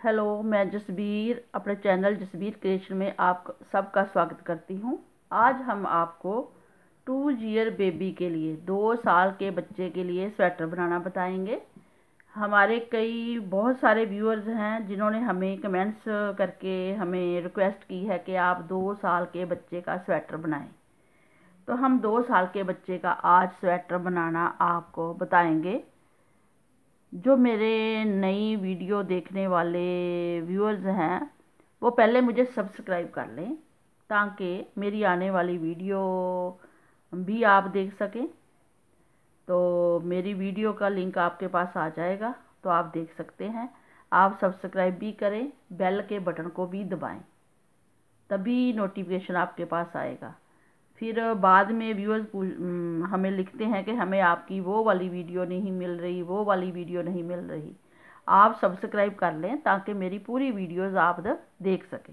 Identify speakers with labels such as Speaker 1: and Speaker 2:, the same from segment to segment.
Speaker 1: Hello, मैं जसबीर अपने channel Jasbir creation में आप सबका स्वागत करती हूँ। आज हम आपको 2 ईयर बेबी के लिए 2 साल के बच्चे के लिए स्वेटर बनाना बताएंगे। हमारे बहुत सारे व्यूअर्स हैं जिन्होंने हमें कमेंट्स करके हमें रिक्वेस्ट की है कि आप 2 साल के बच्चे का स्वेटर बनाएं। तो हम 2 साल के बच्चे का आज स्वेटर बनाना आपको बताएंगे। जो मेरे नई वीडियो देखने वाले व्यूअर्स हैं वो पहले मुझे सब्सक्राइब कर लें ताकि मेरी आने वाली वीडियो भी आप देख सकें। तो मेरी वीडियो का लिंक आपके पास आ जाएगा, तो आप देख सकते हैं। आप सब्सक्राइब भी करें, बेल के बटन को भी दबाएं, तभी नोटिफिकेशन आपके पास आएगा। फिर बाद में व्यूअर्स हमें लिखते हैं कि हमें आपकी वो वाली वीडियो नहीं मिल रही, वो वाली वीडियो नहीं मिल रही। आप सब्सक्राइब कर लें ताकि मेरी पूरी वीडियोस आप देख सकें।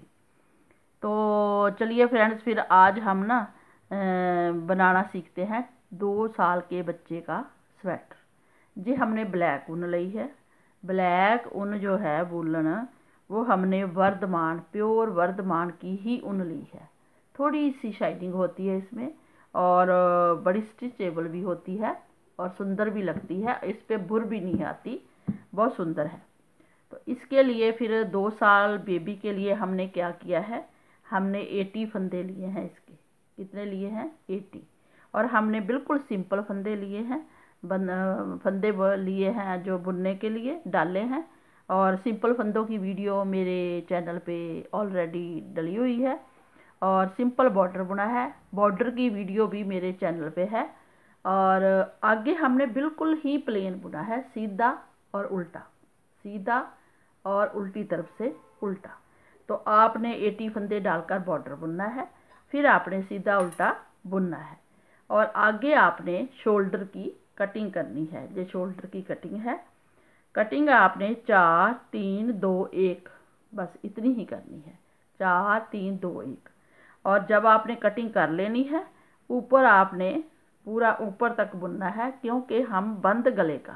Speaker 1: तो चलिए फ्रेंड्स, फिर आज हम बनाना सीखते हैं 2 साल के बच्चे का स्वेटर। जी हमने ब्लैक ऊन ली है। ब्लैक ऊन जो है वूलन, वो हमने वर्धमान प्योर वर्धमान की ही ऊन ली है। थोड़ी सी शाइनिंग होती है इसमें और बड़ी स्टिचेबल भी होती है और सुंदर भी लगती है। इस पे बुर भी नहीं आती, बहुत सुंदर है। तो इसके लिए फिर 2 साल बेबी के लिए हमने क्या किया है, हमने 80 फंदे लिए हैं। इसके कितने लिए हैं? 80। और हमने बिल्कुल सिंपल फंदे लिए हैं, फंदे लिए हैं जो बुनने के लिए डाले हैं। और सिंपल फंदों की वीडियो मेरे चैनल पे ऑलरेडी डली हुई है और सिंपल बॉर्डर बुना है। बॉर्डर की वीडियो भी मेरे चैनल पे है। और आगे हमने बिल्कुल ही प्लेन बुना है, सीधा और उल्टा, सीधा और उल्टी तरफ से उल्टा। तो आपने 80 फंदे डालकर बॉर्डर बुनना है, फिर आपने सीधा उल्टा बुनना है। और आगे आपने शोल्डर की कटिंग करनी है। ये शोल्डर की कटिंग है। कटिंग आपने 4 3 2 1 बस इतनी ही करनी है, 4 3 2 1। और जब आपने कटिंग कर लेनी है, ऊपर आपने पूरा ऊपर तक बुनना है, क्योंकि हम बंद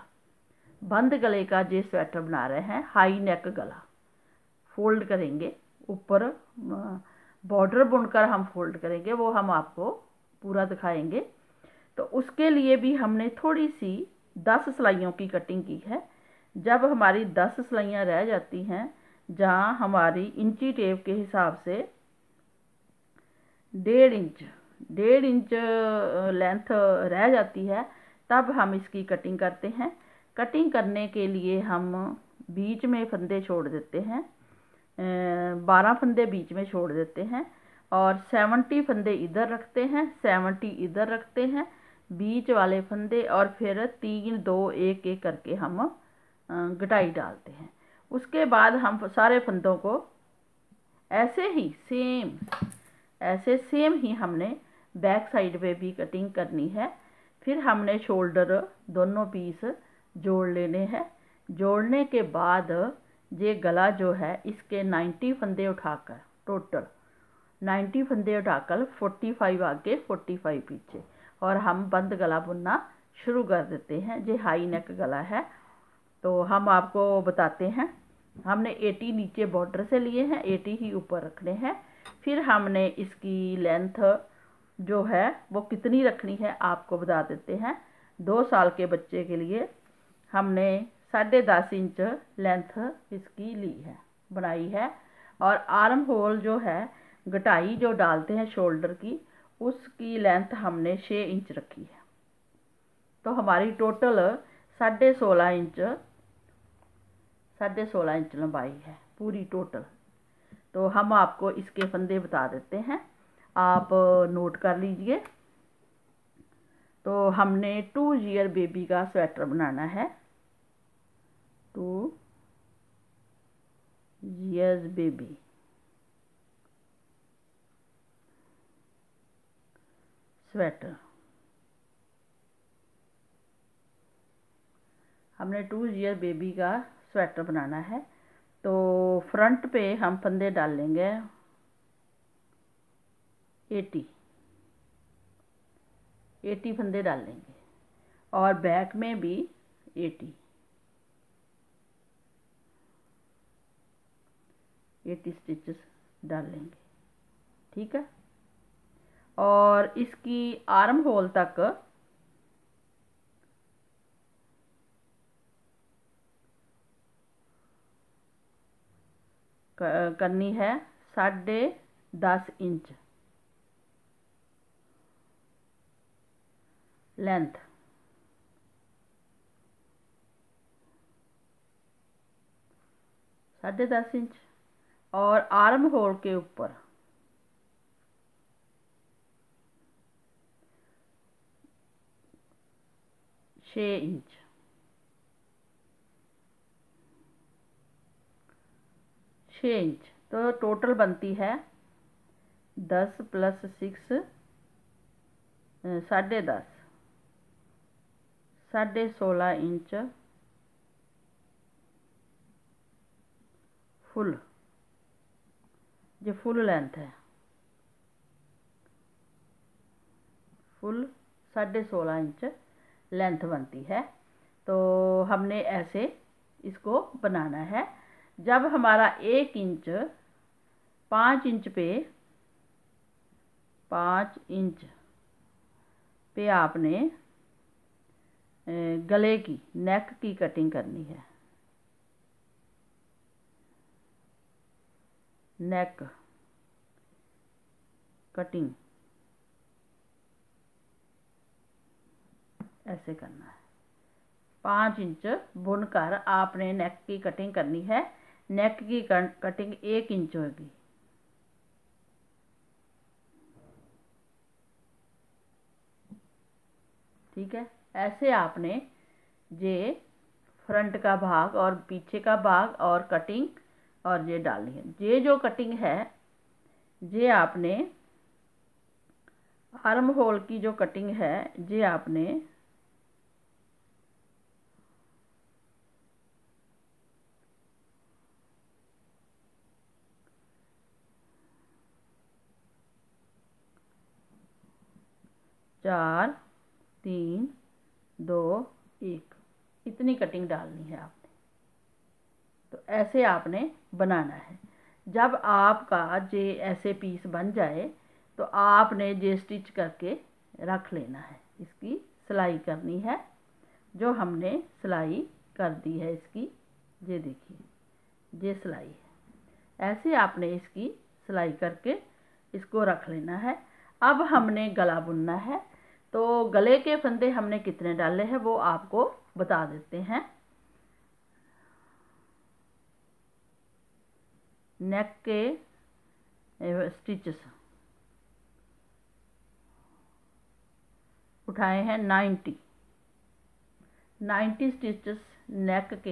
Speaker 1: गले का जो स्वेटर बना रहे हैं, हाई नेक गला फोल्ड करेंगे। ऊपर बॉर्डर बुनकर हम फोल्ड करेंगे, वो हम आपको पूरा दिखाएंगे। तो उसके लिए भी हमने थोड़ी सी 10 सिलाइयों की कटिंग की है। जब हमारी 10 सिलाइयाँ रह जाती हैं, जहाँ हमारी इंची टेप के हिसाब से 1.5 इंच लेंथ रह जाती है, तब हम इसकी कटिंग करते हैं। कटिंग करने के लिए हम बीच में फंदे छोड़ देते हैं, 12 फंदे बीच में छोड़ देते हैं और 70 फंदे इधर रखते हैं, 70 इधर रखते हैं बीच वाले फंदे। और फिर 3 2 1 1 करके हम गटाई डालते हैं। उसके बाद हम सारे फंदों को ऐसे सेम ही हमने बैक साइड पे भी कटिंग करनी है। फिर हमने शोल्डर दोनों पीस जोड़ लेने हैं। जोड़ने के बाद ये गला जो है, इसके 90 फंदे उठाकर, टोटल 90 फंदे उठाकर 45 आगे 45 पीछे, और हम बंद गला बुनना शुरू कर देते हैं। ये हाई नेक गला है। तो हम आपको बताते हैं, हमने 80 नीचे बॉर्डर से लिए हैं, 80 ही ऊपर रखने हैं। फिर हमने इसकी लेंथ जो है वो कितनी रखनी है आपको बता देते हैं। 2 साल के बच्चे के लिए हमने 10.5 इंच लेंथ इसकी ली है, बनाई है। और आर्म होल जो है, गटाई जो डालते हैं शोल्डर की, उसकी लेंथ हमने 6 इंच रखी है। तो हमारी टोटल 16.5 इंच लंबाई है पूरी टोटल। तो हम आपको इसके फंदे बता देते हैं, आप नोट कर लीजिए। तो हमने 2 ईयर बेबी का स्वेटर बनाना है। 2 ईयर्स बेबी स्वेटर, हमने 2 ईयर बेबी का स्वेटर बनाना है। तो फ्रंट पे हम फंदे डालेंगे 80 फंदे डालेंगे और बैक में भी 80। 80 स्टिचेस डालेंगे। ठीक है, और इसकी आर्म होल तक करनी है 10.5 इंच लेंथ। 10.5 इंच, और आर्म होल के ऊपर 6 इंच। 6 इंच, तो टोटल बनती है 10 + 6 10.5, 16.5 इंच फुल, जो फुल लेंथ है, फुल 16.5 इंच लेंथ बनती है। तो हमने ऐसे इसको बनाना है। जब हमारा 1 इंच 5 इंच पे 5 इंच पे आपने गले की नेक की कटिंग करनी है। नेक कटिंग ऐसे करना है। 5 इंच बुनकर आपने नेक की कटिंग करनी है। नेक की कटिंग 1 इंच होगी। ठीक है, ऐसे आपने ये फ्रंट का भाग और पीछे का भाग और कटिंग और ये डालनी है। ये जो कटिंग है, ये आपने आर्म होल की जो कटिंग है, ये आपने चार 3 2 1 इतनी कटिंग डालनी है आपने। तो ऐसे आपने बनाना है। जब आपका जे ऐसे पीस बन जाए तो आपने जे स्टिच करके रख लेना है। इसकी सिलाई करनी है, जो हमने सिलाई कर दी है इसकी, ये देखिए ये सिलाई है। ऐसे आपने इसकी सिलाई करके इसको रख लेना है। अब हमने गला बुनना है। तो गले के फंदे हमने कितने डाले हैं वो आपको बता देते हैं। नेक के स्टिचेस उठाए हैं 90 स्टिचेस नेक के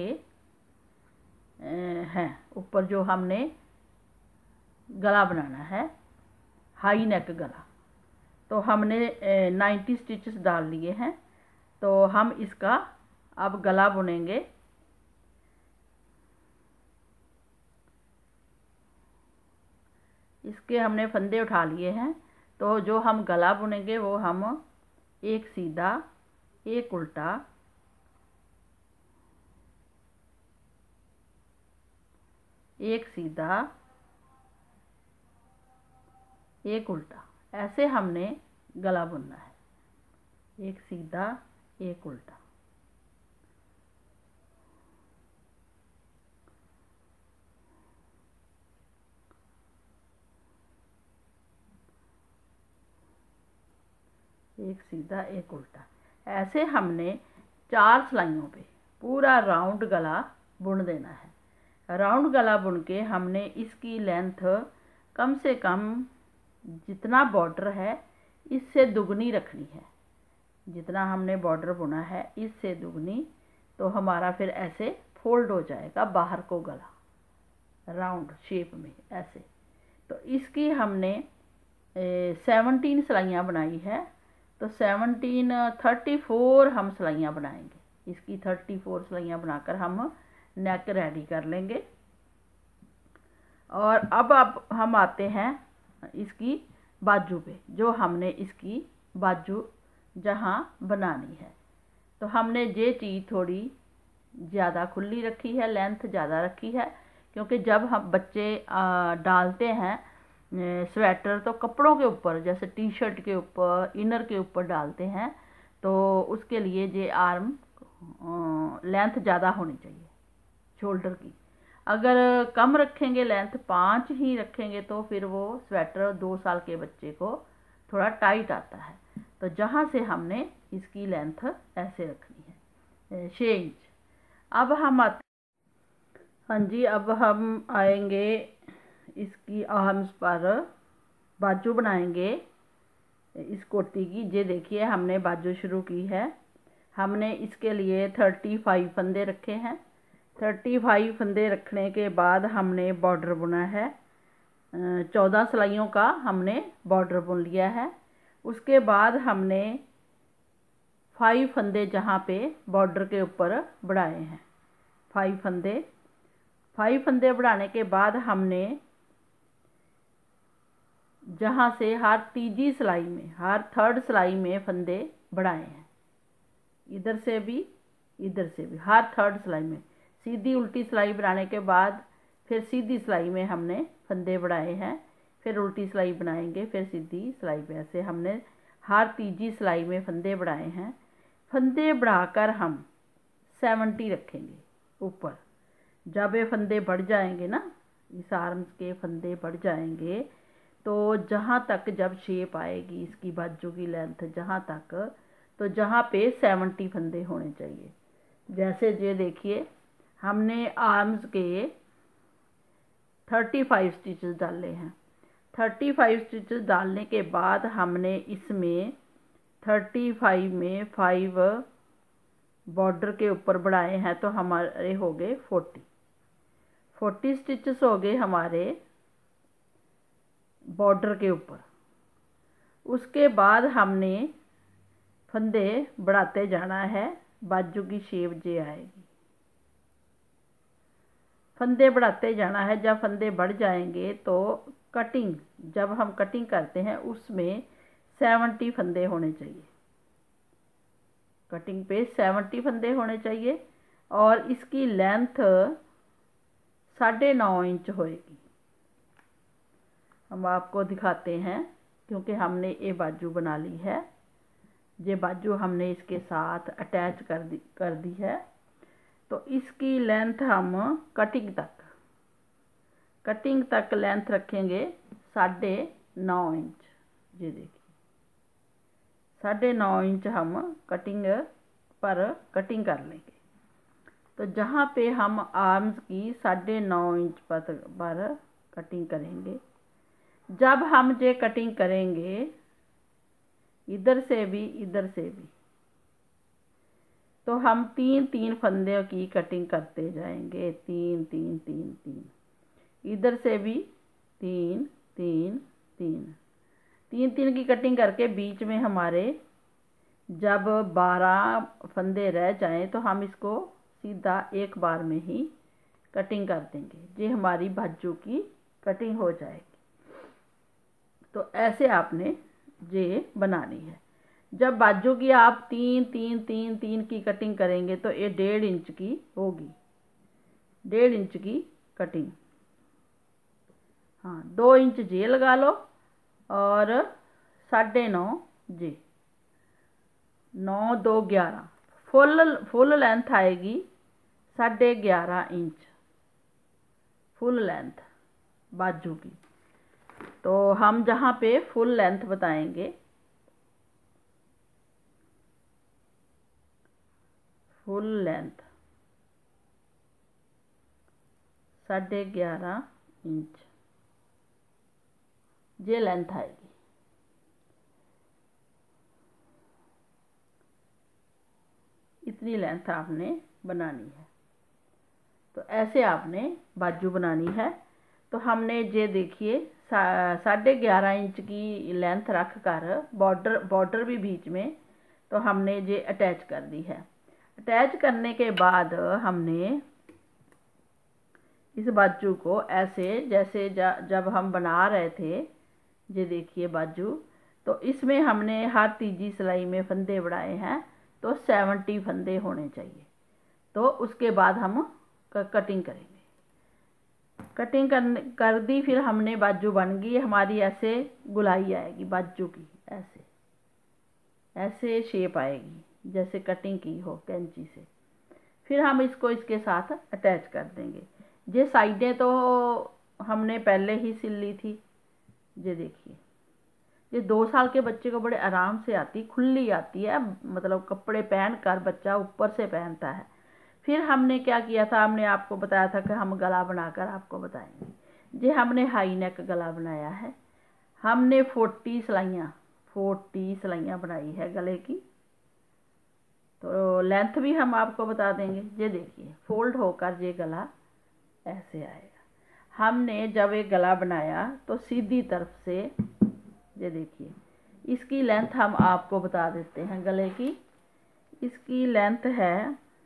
Speaker 1: हैं। ऊपर जो हमने गला बनाना है, हाई नेक गला, तो हमने 90 स्टिचेस डाल लिए हैं। तो हम इसका अब गला बुनेंगे। इसके हमने फंदे उठा लिए हैं। तो जो हम गला बुनेंगे वो हम एक सीधा, एक उल्टा, एक सीधा, एक उल्टा, ऐसे हमने गला बुनना है। एक सीधा, एक उल्टा। एक सीधा, एक उल्टा, ऐसे हमने 4 सिलाइयों पे पूरा राउंड गला बुन देना है। राउंड गला बुन के हमने इसकी लेंथ कम से कम जितना बॉर्डर है इससे दुगनी रखनी है। जितना हमने बॉर्डर बुना है इससे दुगनी, तो हमारा फिर ऐसे फोल्ड हो जाएगा बाहर को गला राउंड शेप में ऐसे। तो इसकी हमने 17 सिलाइयाँ बनाई है। तो 34 हम सिलाइयाँ बनाएंगे। इसकी 34 सिलाइयाँ बनाकर हम नेक रेडी कर लेंगे। और अब हम आते हैं इसकी बाजू पे, जो हमने इसकी बाजू जहाँ बनानी है। तो हमने ये चीज़ थोड़ी ज़्यादा खुली रखी है, लेंथ ज़्यादा रखी है, क्योंकि जब हम बच्चे डालते हैं स्वेटर तो कपड़ों के ऊपर, जैसे टी शर्ट के ऊपर, इनर के ऊपर डालते हैं, तो उसके लिए ये आर्म लेंथ ज़्यादा होनी चाहिए शोल्डर की। अगर कम रखेंगे लेंथ, 5 ही रखेंगे, तो फिर वो स्वेटर 2 साल के बच्चे को थोड़ा टाइट आता है। तो जहाँ से हमने इसकी लेंथ ऐसे रखनी है 6 इंच। अब हम आते, हाँ जी, अब हम आएंगे इसकी आर्म्स पर, बाजू बनाएंगे इस कुर्ती की। ये देखिए हमने बाजू शुरू की है। हमने इसके लिए 35 फंदे रखे हैं। 35 फंदे रखने के बाद हमने बॉर्डर बुना है। 14 सिलाइयों का हमने बॉर्डर बुन लिया है। उसके बाद हमने 5 फंदे जहाँ पे बॉर्डर के ऊपर बढ़ाए हैं, 5 फंदे बढ़ाने के बाद हमने जहाँ से हर तीसरी सिलाई में, हर थर्ड सिलाई में फंदे बढ़ाए हैं, इधर से भी हर थर्ड सिलाई में। सीधी उल्टी सिलाई बनाने के बाद फिर सीधी सिलाई में हमने फंदे बढ़ाए हैं, फिर उल्टी सिलाई बनाएंगे, फिर सीधी सिलाई पे। ऐसे हमने हर तीसरी सिलाई में फंदे बढ़ाए हैं। फंदे बढ़ाकर हम 70 रखेंगे ऊपर। जब ये फंदे बढ़ जाएंगे ना, इस आर्म्स के फंदे बढ़ जाएंगे, तो जहाँ तक जब शेप आएगी इसकी बाजू की लेंथ, जहाँ तक, तो जहाँ पे 70 फंदे होने चाहिए। जैसे ये देखिए हमने आर्म्स के 35 स्टिचेस डाले हैं। 35 स्टिचेस डालने के बाद हमने इसमें 35 में 5 बॉर्डर के ऊपर बढ़ाए हैं, तो हमारे हो गए 40 स्टिचेस हो गए हमारे बॉर्डर के ऊपर। उसके बाद हमने फंदे बढ़ाते जाना है, बाजू की शेप जे आएगी, फंदे बढ़ाते जाना है। जब फंदे बढ़ जाएंगे तो कटिंग, जब हम कटिंग करते हैं उसमें 70 फंदे होने चाहिए, कटिंग पे 70 फंदे होने चाहिए। और इसकी लेंथ 9.5 इंच होएगी। हम आपको दिखाते हैं, क्योंकि हमने ये बाजू बना ली है। ये बाजू हमने इसके साथ अटैच कर दी है। तो इसकी लेंथ हम कटिंग तक लेंथ रखेंगे 9.5 इंच। ये देखिए 9.5 इंच हम कटिंग कर लेंगे। तो जहाँ पे हम आर्म्स की 9.5 इंच पर कटिंग करेंगे, जब हम ये कटिंग करेंगे इधर से भी, तो हम 3 फंदे की कटिंग करते जाएंगे। 3 इधर से भी 3 की कटिंग करके बीच में हमारे जब 12 फंदे रह जाएं, तो हम इसको सीधा एक बार में ही कटिंग कर देंगे। ये हमारी बाजू की कटिंग हो जाएगी। तो ऐसे आपने ये बनानी है। जब बाजू की आप 3 की कटिंग करेंगे तो ये 1.5 इंच की होगी, 1.5 इंच की कटिंग। हाँ, 2 इंच जे लगा लो और 9.5 जे, 9 2 11, फुल लेंथ आएगी 11.5 इंच फुल लेंथ बाजू की। तो हम जहाँ पे फुल लेंथ बताएंगे, फुल लेंथ 11.5 इंच ये लेंथ आएगी। इतनी लेंथ आपने बनानी है। तो ऐसे आपने बाजू बनानी है। तो हमने ये देखिए 11.5 इंच की लेंथ रख कर बॉर्डर भी बीच में, तो हमने ये अटैच कर दी है। अटैच करने के बाद हमने इस बाजू को ऐसे, जैसे जब हम बना रहे थे, ये देखिए बाजू, तो इसमें हमने हर तीसरी सिलाई में फंदे बढ़ाए हैं, तो 70 फंदे होने चाहिए। तो उसके बाद हम कटिंग करेंगे। कटिंग कर दी, फिर हमने बाजू बन गई हमारी, ऐसे गुलाई आएगी बाजू की, ऐसे ऐसे शेप आएगी जैसे कटिंग की हो कैंची से। फिर हम इसको इसके साथ अटैच कर देंगे। ये साइडें तो हमने पहले ही सिल ली थी। ये देखिए, ये 2 साल के बच्चे को बड़े आराम से आती, खुली आती है, मतलब कपड़े पहन कर बच्चा ऊपर से पहनता है। फिर हमने क्या किया था, हमने आपको बताया था कि हम गला बनाकर आपको बताएंगे। ये हमने हाई नेक गला बनाया है। हमने 40 सिलाइयाँ बनाई है गले की। तो लेंथ भी हम आपको बता देंगे। ये देखिए, फोल्ड होकर ये गला ऐसे आएगा। हमने जब एक गला बनाया तो सीधी तरफ से, ये देखिए, इसकी लेंथ हम आपको बता देते हैं गले की। इसकी लेंथ है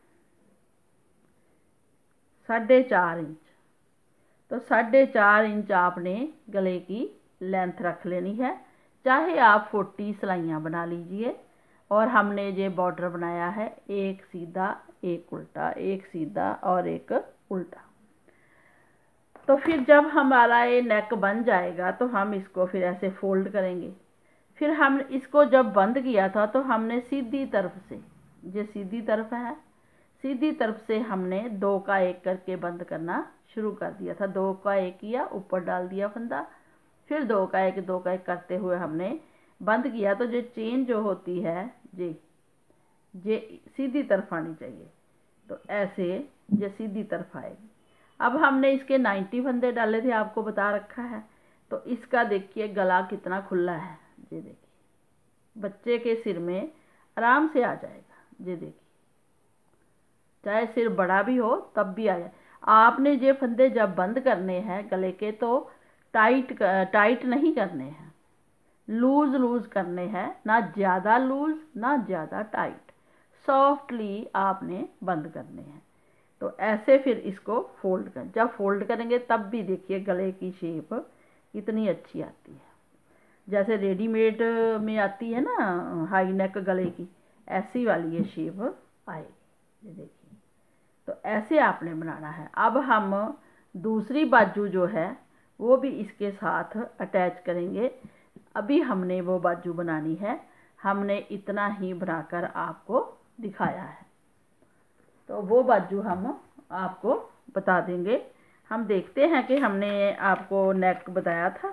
Speaker 1: 4.5 इंच। तो 4.5 इंच आपने गले की लेंथ रख लेनी है। चाहे आप 40 सिलाइयाँ बना लीजिए। और हमने ये बॉर्डर बनाया है, एक सीधा एक उल्टा, एक सीधा और एक उल्टा। तो फिर जब हमारा ये नेक बन जाएगा तो हम इसको फिर ऐसे फोल्ड करेंगे। फिर हम इसको जब बंद किया था तो हमने सीधी तरफ से, ये सीधी तरफ है, सीधी तरफ से हमने 2 का 1 करके बंद करना शुरू कर दिया था। 2 का 1 किया, ऊपर डाल दिया फंदा, फिर 2 का 1 2 का 1 करते हुए हमने बंद किया। तो जो चेन जो होती है ये सीधी तरफ आनी चाहिए। तो ऐसे ये सीधी तरफ आएगी। अब हमने इसके 90 फंदे डाले थे, आपको बता रखा है। तो इसका देखिए गला कितना खुला है। ये देखिए, बच्चे के सिर में आराम से आ जाएगा। ये देखिए, चाहे सिर बड़ा भी हो तब भी आ जाए। आपने ये फंदे जब बंद करने हैं गले के तो टाइट नहीं करने हैं, लूज करने हैं, ना ज़्यादा लूज ना ज़्यादा टाइट, सॉफ्टली आपने बंद करने हैं। तो ऐसे फिर इसको फोल्ड कर, जब फोल्ड करेंगे तब भी देखिए गले की शेप कितनी अच्छी आती है, जैसे रेडीमेड में आती है ना हाई नेक गले की, ऐसी वाली ये शेप आएगी। ये देखिए, तो ऐसे आपने बनाना है। अब हम दूसरी बाजू जो है वो भी इसके साथ अटैच करेंगे। अभी हमने वो बाजू बनानी है, हमने इतना ही बनाकर आपको दिखाया है। तो वो बाजू हम आपको बता देंगे। हम देखते हैं कि हमने आपको नेक बताया था।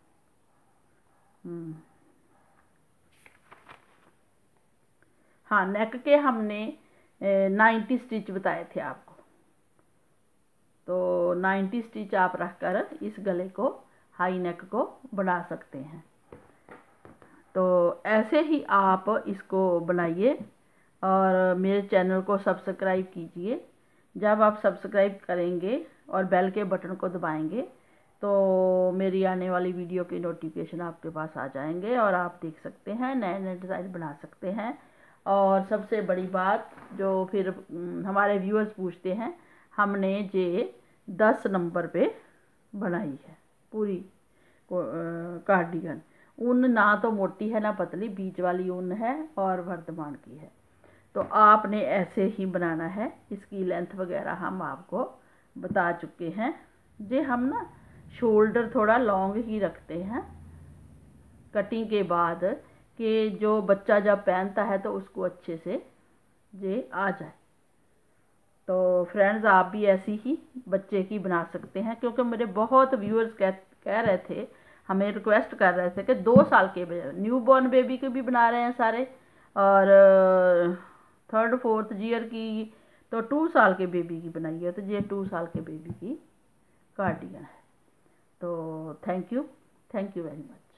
Speaker 1: हाँ, नेक के हमने 90 स्टिच बताए थे आपको। तो 90 स्टिच आप रखकर इस गले को, हाई नेक को बना सकते हैं। तो ऐसे ही आप इसको बनाइए और मेरे चैनल को सब्सक्राइब कीजिए। जब आप सब्सक्राइब करेंगे और बेल के बटन को दबाएंगे तो मेरी आने वाली वीडियो की नोटिफिकेशन आपके पास आ जाएंगे और आप देख सकते हैं, नए नए डिज़ाइन बना सकते हैं। और सबसे बड़ी बात जो फिर हमारे व्यूअर्स पूछते हैं, हमने ये 10 नंबर पे बनाई है पूरी कार्डिगन। ऊन ना तो मोटी है ना पतली, बीच वाली ऊन है और वर्धमान की है। तो आपने ऐसे ही बनाना है। इसकी लेंथ वगैरह हम आपको बता चुके हैं। जे हम ना शोल्डर थोड़ा लॉन्ग ही रखते हैं कटिंग के बाद, कि जो बच्चा जब पहनता है तो उसको अच्छे से ये आ जाए। तो फ्रेंड्स, आप भी ऐसी ही बच्चे की बना सकते हैं, क्योंकि मेरे बहुत व्यूअर्स कह रहे थे, हमें रिक्वेस्ट कर रहे थे कि 2 साल के न्यू बॉर्न बेबी के भी बना रहे हैं सारे, और 3rd 4th ईयर की, तो 2 साल के बेबी की बनाई है। तो ये 2 साल के बेबी की कार्डिगन है। तो थैंक यू वेरी मच।